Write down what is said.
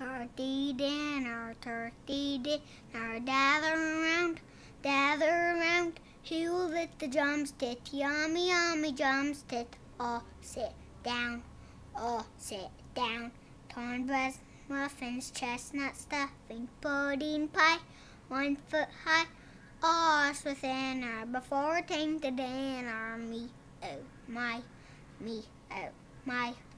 Turkey dinner, gather around. Who will lick the drumstick? Yummy, yummy drumstick. All sit down, Cornbread, muffins, chestnut stuffing, pudding pie, 1 foot high. All's within her before it came to dinner. Me, oh my,